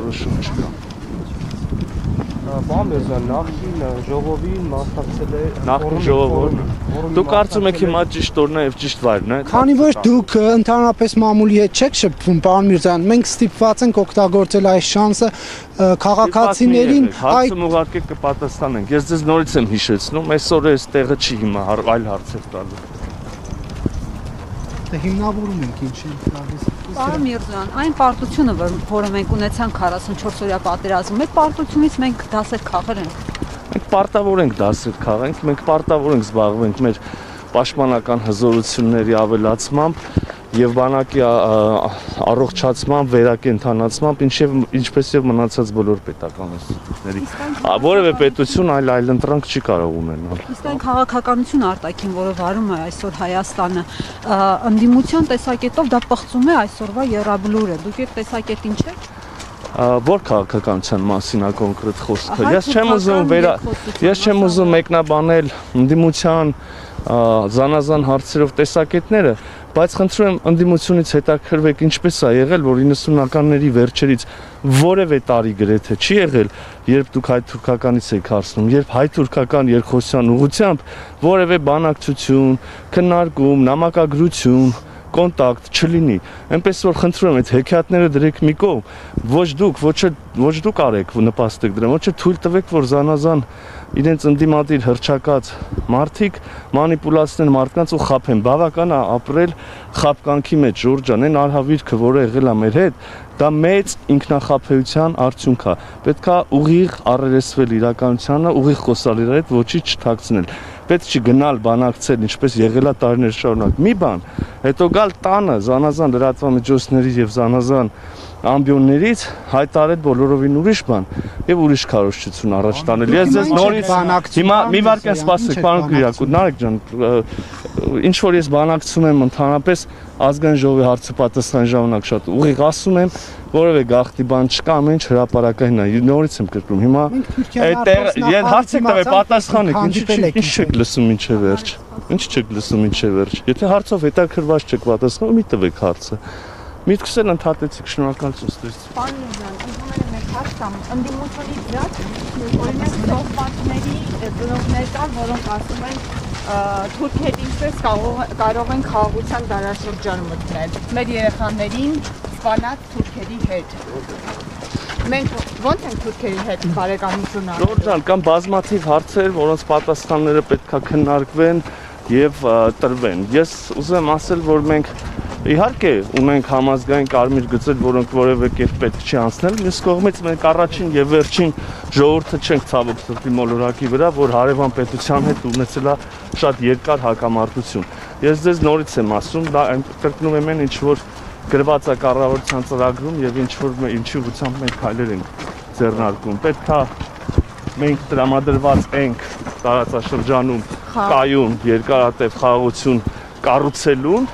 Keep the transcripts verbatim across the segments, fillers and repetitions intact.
որոշում չկա։ Պարոն Միրզյան, նախին ժողովին մասնակցել է Նախին ժողովը։ Դուք կարծում եք հիմա ճիշտ օրն է եւ ճիշտ վայրն է։ Քանի որ դուք ընդհանրապես մամուլի հետ չեք շփվում, պարոն Միրզյան, մենք ստիպված ենք օգտագործել այս շանսը քաղաքացիներին հարցում ուղարկեք կպատասխանենք։ Ես ձեզ նորից եմ հիշեցնում, այսօր այս տեղը չի հիմա այլ հարցեր տալու։ Հիմնավորում ենք ինչ ենք տալիս։ Պարոն Միրզյան, այն պարտությունը, որը մենք ունեցանք քառասունչորս օրյա պատերազմում, այդ պարտությունից մենք դասեր քաղել ենք։ Մենք պարտավոր ենք դասեր քաղենք, մենք պարտավոր ենք զբաղվենք մեր պաշտպանական հզորությունների ավելացմամբ եւ բանակի առողջացմամբ, վերակենդանացմամբ, ինչպես եւ մնացած բոլոր պետական ինստիտուտների։ Որևէ պետություն այլ այլընտրանք չի կարող ունենալ։ Իսկ այն քաղաքականություն արտաքին, որը վարում է այսօր Հայաստանը, ընդդիմության տեսակետով դա պղծում է այսօրվա եռաբլուրը։ Դուք այդ տեսակետին չեք։ Որ քաղաքականության մասին է կոնկրետ խոսքը։ Ես չեմ ուզում վերա ես չեմ ուզում մեկնաբանել ընդդիմության զանազան հարցերով տեսակետները, բայց խնդրում եմ ընդդիմությունից հետաքրվեք ինչպես է եղել, որ իննսունականների վերջերից որևէ տարի գրեթե չի եղել, երբ դուք հայ-թուրքականից եք հարցնում, երբ հայ-թուրքական երկխոսության ուղղությամբ որևէ բանակցություն, քննարկում, նամակագրություն կոնտակտ չլինի, այնպես որ խնդրում եմ այդ հեքիաթները դրեք մի կողմ, ոչ դուք, ոչ ոչ դուք արեք նպաստեք դրան, ոչ թույլ տվեք, որ զանազան իրենց ընդդիմադիր հրճակած մարդիկ մանիպուլացնեն մարդկանց ու խափեն, բավական է ապրել խապկանքի մեջ, Ժորժ ջան, այն արհավիրքը, որը եղել է մեր հետ, դա մեծ ինքնախապեյության արդյունք է, պետք է ուղիղ առերեսվել իրականությանը, ուղիղ խոսալ իրար հետ, ոչինչ չթաքցնել, պետք չի գնալ բանակցել, ինչպես եղել է տարիներ շարունակ, մի բան, հետո գալ տանը զանազան լրատվամիջոցներից եւ զանազան ամբիոններից հայտարարել բոլորովին ուրիշ բան եւ ուրիշ քարոզչություն առաջ տանել։ Ես ձեզ նորից հիմա մի վարքան սպասեք, պարոն Կիրակու, Նարեկ ջան, ինչ որ ես բանակցում եմ ընդհանրապես ազգային ժողովի հարցը պատասխան ժամանակ շատ ուղիղ ասում եմ, որևէ գաղտնի բան չկա, ամեն ինչ հրապարակային է, նորից եմ կրկնում, հիմա այդ ես հարց եք տվել, պատասխանեք, ինչ չեք լսում ինչե վերջ, ինչ չեք լսում ինչե վերջ, եթե հարցով հետաքրված չեք պատասխանում, մի տվեք հարցը, միտքս էլ ընդհատեցիք, շնորհակալություն ստերից։ Պարոն Միրզյան, ընդունել եմ եք հարց կամ ընդդիմությունից դրած, օրինակ սոհբատների ծնողներ կան, որոնք ասում են թուրքեր ինչպես կարող են խաղաղության դարաշրջան մտնել, մեր երեխաներին սպանած թուրքերի հետ։ Մենք ո՞նց ենք թուրքերի հետ բարեկամություն անում։ Ժորժ ջան, կան բազմաթիվ հարցեր, որոնց պատասխանները պետք է քննարկվեն եւ տրվեն։ Ես ուզում եմ ասել, որ մենք իհարկե ունենք համազգային կարմիր գծեր, որոնք որևէ կերպ պետք չի անցնել, մյուս կողմից մենք առաջին եւ վերջին ժողովուրդը չենք ցավոք սրտի մոլորակի վրա, որ հարևան պետության հետ ունեցել է շատ երկար հակամարտություն։ Ես ձեզ նորից եմ ասում, դա կրկնում եմ այն ինչ որ գրված է կառավարության ծրագրում եւ ինչ որ ինչի ուղղությամբ մենք քայլեր ենք ձեռնարկում։ Պետք է մենք տրամադրված ենք տարածաշրջանում կայուն երկարատև խաղաղություն կառուցելուն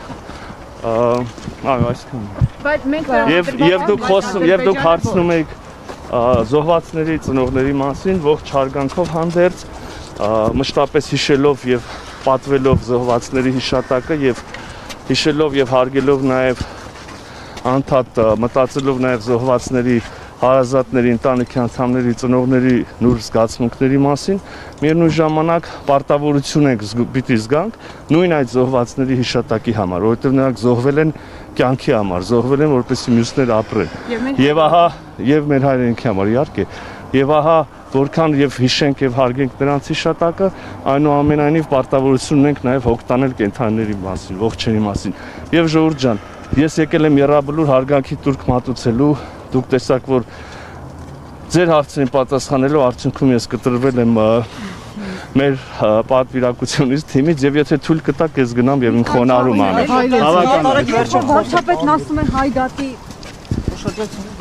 այո, այսքան։ Բայց մենք Եվ եւ դուք խոսում, եւ դուք հարցնում եք զոհվածների ծնողների մասին ողջ հարգանքով հանդերձ, մշտապես հիշելով եւ պատվելով զոհվածների հիշատակը եւ հիշելով եւ հարգելով նաեւ անդադ մտածելով նաեւ զոհվածների հարազատների, ընտանիքի անդամների, ծնողների նույն զգացմունքների մասին, միևնույն ժամանակ պարտավորություն ենք պիտի զգանք նույն այդ զոհվածների հիշատակի համար, որովհետև նրանք զոհվել են կյանքի համար, զոհվել են որպեսզի մյուսներ ապրեն։ Եվ ահա, եւ մեր հայրենիքի համար, իհարկե, եւ ահա որքան եւ հիշենք եւ հարգենք նրանց հիշատակը, այնուամենայնիվ պարտավորություն ունենք նաեւ հոգ տանել կենդանիների մասին, ողջերի մասին։ Եվ Ժողովուրդ ջան, ես եկել եմ եռաբլուր հարգանքի տուրք մատուցելու, դուք տեսաք, որ ձեր հարցերին պատասխանելու արդյունքում ես կտրվել եմ մեր պատվիրակությունից թիմից եւ եթե թույլ կտաք ես գնամ եւ ինքնոնարում անեմ։ Վարչապետն ասում է հայ դատի